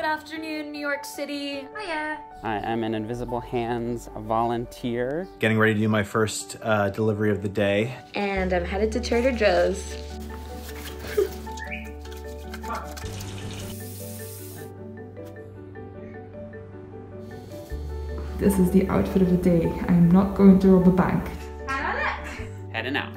Good afternoon, New York City. Hiya. Hi, I'm an Invisible Hands volunteer. Getting ready to do my first delivery of the day. And I'm headed to Trader Joe's. This is the outfit of the day. I'm not going to rob a bank. Heading out.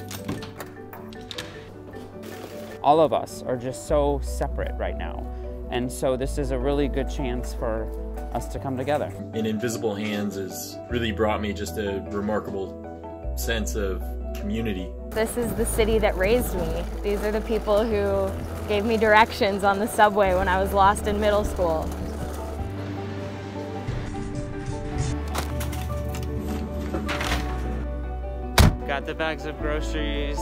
All of us are just so separate right now. And so this is a really good chance for us to come together. And Invisible Hands has really brought me just a remarkable sense of community. This is the city that raised me. These are the people who gave me directions on the subway when I was lost in middle school. Got the bags of groceries.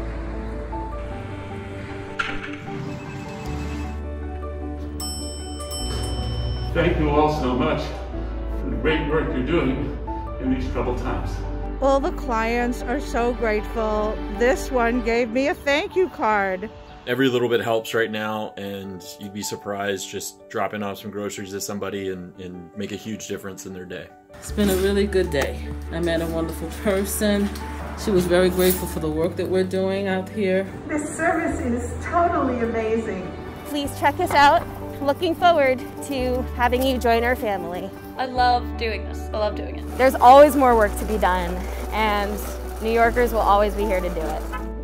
Thank you all so much for the great work you're doing in these troubled times. All the clients are so grateful. This one gave me a thank you card. Every little bit helps right now, and you'd be surprised just dropping off some groceries to somebody and make a huge difference in their day. It's been a really good day. I met a wonderful person. She was very grateful for the work that we're doing out here. This service is totally amazing. Please check us out. Looking forward to having you join our family. I love doing this. I love doing it. There's always more work to be done, and New Yorkers will always be here to do it.